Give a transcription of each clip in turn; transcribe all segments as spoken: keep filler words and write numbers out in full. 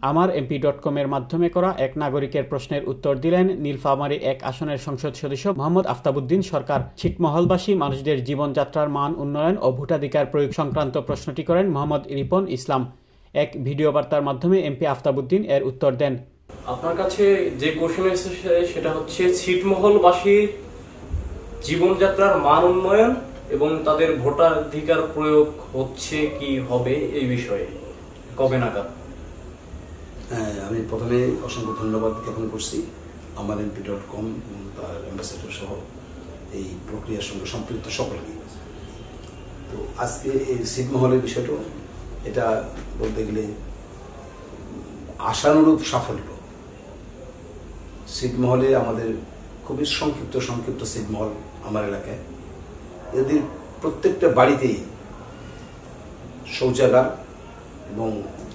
আমার MP dot com এর মাধ্যমে করা এক নাগরিকের প্রশ্নের উত্তর দিলেন নীলফামারী এক আসনের সংসদ সদস্য মোহাম্মদ আফতাবউদ্দিন সরকার। ছিটমহলবাসী মানুষদের জীবনযাত্রার মান উন্নয়ন ও ভোটাধিকার প্রয়োগ সংক্রান্ত প্রশ্নটি করেন মোহাম্মদ রিপন ইসলাম। এক ভিডিও বার্তার মাধ্যমে এমপি আফতাবউদ্দিন এর উত্তর দেন। আপনার কাছে যে কোশ্চেন এসেছে সেটা হচ্ছে ছিটমহলবাসীর জীবনযাত্রার মান উন্নয়ন এবং তাদের ভোটাধিকার প্রয়োগ হচ্ছে কি হবে এই বিষয়ে কবে নাগাদ? হ্যাঁ, আমি প্রথমে অসংখ্য ধন্যবাদ জ্ঞাপন করছি আমার এমপি ডট কম এবং তার অ্যাম্বাসেডর সহ এই প্রক্রিয়ার সঙ্গে সম্পৃক্ত সকলকে। তো আজকে এই ছিটমহলের বিষয়টা এটা বলতে গেলে আশানুরূপ সাফল্য। ছিটমহলে আমাদের খুবই সংক্ষিপ্ত সংক্ষিপ্ত ছিটমহল আমার এলাকায়, এদের প্রত্যেকটা বাড়িতেই শৌচাগার এবং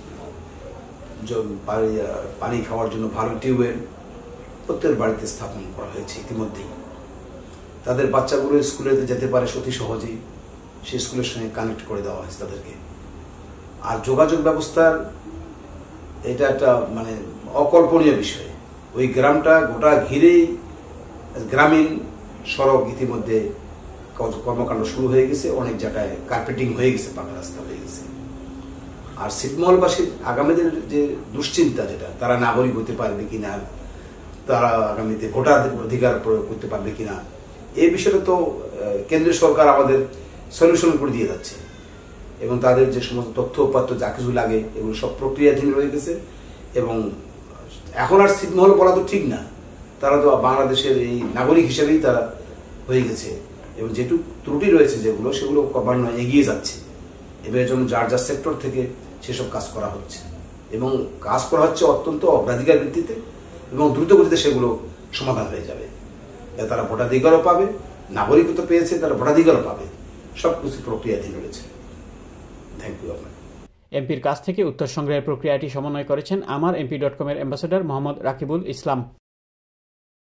পানি খাওয়ার জন্য ভালো টিউবওয়েল প্রত্যেক বাড়িতে স্থাপন করা হয়েছে ইতিমধ্যেই। তাদের বাচ্চাগুলো স্কুলে যেতে পারে অতি সহজেই, সেই স্কুলের সঙ্গে কানেক্ট করে দেওয়া হয়েছে তাদেরকে। আর যোগাযোগ ব্যবস্থার এটা একটা মানে অকল্পনীয় বিষয়। ওই গ্রামটা গোটা ঘিরেই গ্রামীণ সড়ক ইতিমধ্যে কর্মকাণ্ড শুরু হয়ে গেছে, অনেক জায়গায় কার্পেটিং হয়ে গেছে, পাকা রাস্তা হয়ে গেছে। আর ছিটমহলবাসীর আগামীদের যে দুশ্চিন্তা, যেটা তারা নাগরিক হতে পারবে কিনা, তারা আগামীতে ভোটার অধিকার প্রয়োগ করতে পারবে কিনা, এই বিষয়টা তো কেন্দ্রীয় সরকার আমাদের সলিউশন করে দিয়ে যাচ্ছে এবং তাদের যে সমস্ত তথ্য উপাত্ত যা কিছু লাগে এগুলো সব প্রক্রিয়াধীন রয়ে গেছে। এবং এখন আর ছিটমহল বলা তো ঠিক না, তারা তো বাংলাদেশের এই নাগরিক হিসেবেই তারা হয়ে গেছে এবং যেটুকু ত্রুটি রয়েছে যেগুলো সেগুলো ক্রমান্বয়ে নয় এগিয়ে যাচ্ছে। এবার জন্য যার যার সেক্টর থেকে সেসব কাজ করা হচ্ছে এবং কাজ করা হচ্ছে অত্যন্ত অগ্রাধিকার ভিত্তিতে এবং দ্রুত গতিতে সেগুলো সমাধান হয়ে যাবে। তারা ভোটাধিকারও পাবে, নাগরিকত্ব পেয়েছে তারা ভোটাধিকারও পাবে, সব কিছু প্রক্রিয়াধীন রয়েছে। Thank you. আপনার এমপির কাছ থেকে উত্তর সংগ্রহের প্রক্রিয়াটি সমন্বয় করেছেন আমার এমপি ডট কম এর অ্যাম্বাসেডর মোহাম্মদ রাকিবুল ইসলাম।